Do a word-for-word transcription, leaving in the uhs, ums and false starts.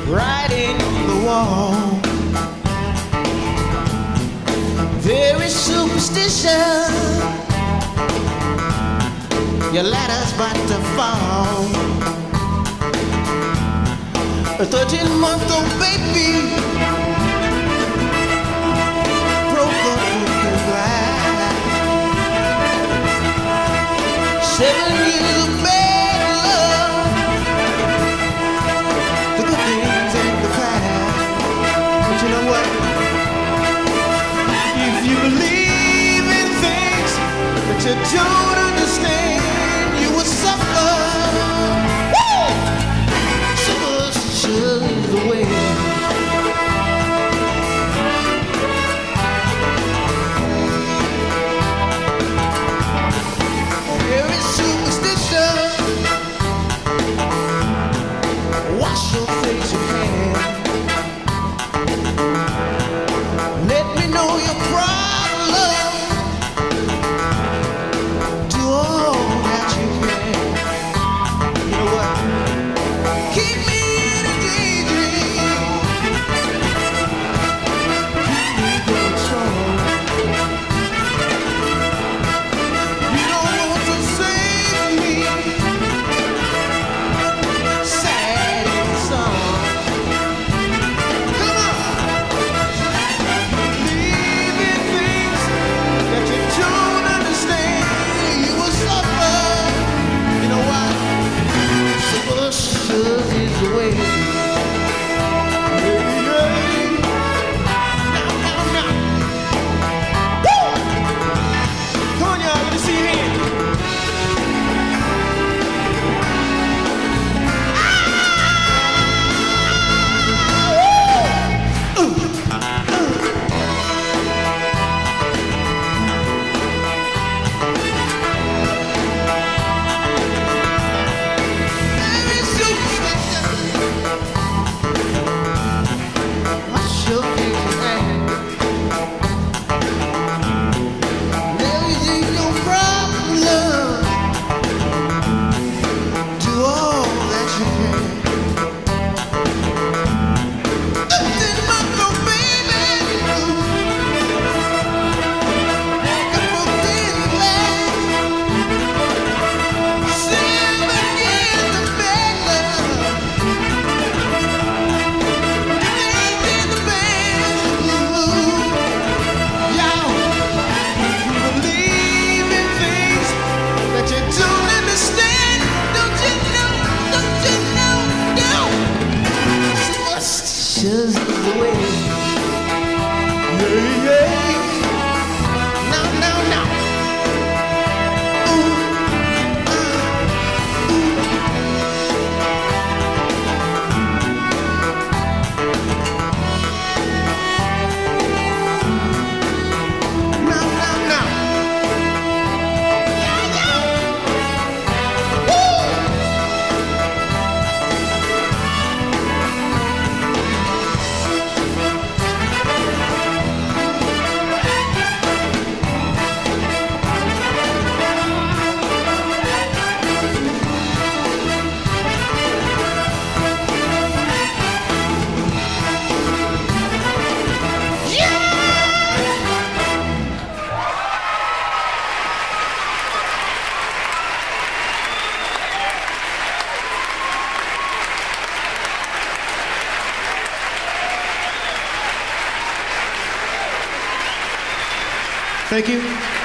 writing on the wall. There is superstition, your ladder's about to fall. A thirteen-month-old baby broke up with the glass. Seven years of bad love, the good things in the past. But you know what? If you believe in things that you don't understand, you will suffer. Woo! Superstition's the way. There is superstition. Wash your face with hand. Let me know your problem. Do all that you can. You know what? Keep me in a daydream. Keep me going strong. You don't want to save me. Sad in the song. Come on. Believe in things that you don't understand. You will suffer. You know what? Superstition is the way. Yeah, yeah. Now, now, now. Woo! Come on, y'all. Let me see your hand. Ooh. Ooh. There is superstition. Wash your face with hand. Let me see your problem. Do all that you can. Thirteen-month-old baby, walking from Disneyland. Seven years of bad love, things in the past. Y'all, you believe in things that you don't understand. Don't you know? Don't you know? No. Superstition's the way. Yeah, yeah. No, no, no. Ooh, uh, ooh. No, no, no. Yeah, yeah. Woo! Thank you.